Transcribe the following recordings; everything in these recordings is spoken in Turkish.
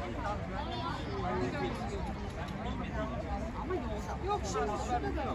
Yok şimdi şurada da.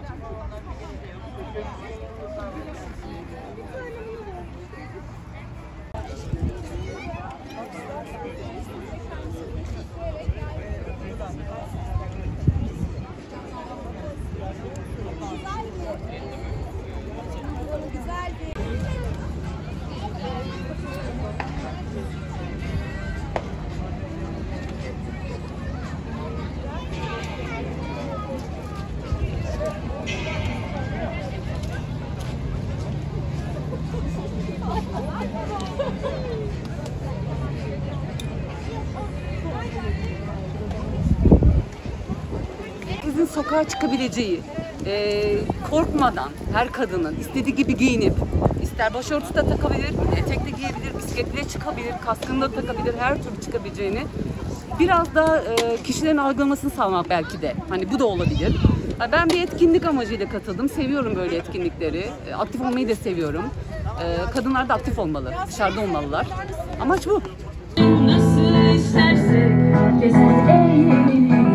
Kızın sokağa çıkabileceği, korkmadan her kadının istediği gibi giyinip, ister başörtüsü de takabilir, etek de giyebilir, bisikletle çıkabilir, kaskını da takabilir, her türlü çıkabileceğini biraz da kişilerin algılamasını sağlamak belki de. Hani bu da olabilir. Ben bir etkinlik amacıyla katıldım. Seviyorum böyle etkinlikleri. Aktif olmayı da seviyorum. Kadınlar da aktif olmalı, dışarıda olmalılar. Amaç bu. Nasıl istersek kesin eğlenelim.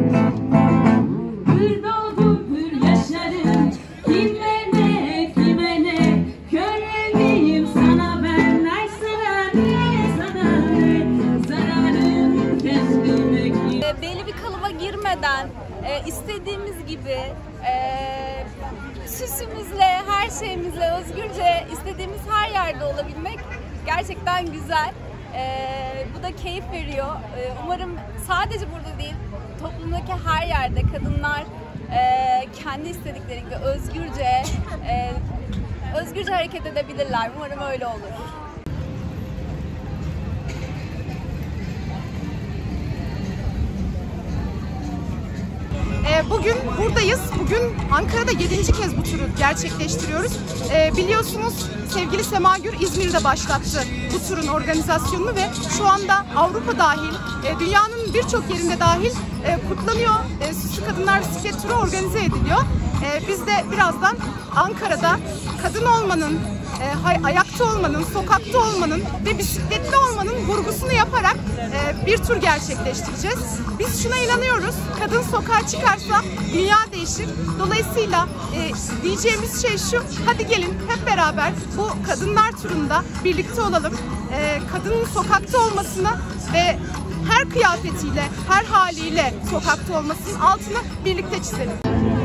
Hür doğdum, hür yaşarım. Kime ne, kime ne? Köleyim sana ben. Ay sana ne, sana ne? Zararım kestirmek. Belli bir kalıba girmeden istediğimiz gibi süsümüzle, her şeyimizle özgürce istediğimiz her yerde olabilmek gerçekten güzel. Bu da keyif veriyor. Umarım sadece burada değil, toplumdaki her yerde kadınlar kendi istedikleri gibi özgürce hareket edebilirler. Umarım öyle olur. Bugün buradayız. Bugün Ankara'da 7. kez bu turu gerçekleştiriyoruz. Biliyorsunuz sevgili Sema Gür İzmir'de başlattı bu turun organizasyonunu ve şu anda Avrupa dahil, dünyanın birçok yerinde dahil kutlanıyor. Süslü Kadınlar Bisiklet Turu organize ediliyor. Biz de birazdan Ankara'da kadın olmanın, ayakta olmanın, sokakta olmanın ve bisikletli olmanın vurgusunu yaparak bir tur gerçekleştireceğiz. Biz şuna inanıyoruz, kadın sokağa çıkarsa dünya değişir. Dolayısıyla diyeceğimiz şey şu, hadi gelin hep beraber bu kadınlar turunda birlikte olalım. Kadının sokakta olmasını ve her kıyafetiyle, her haliyle sokakta olmasının altını birlikte çizelim.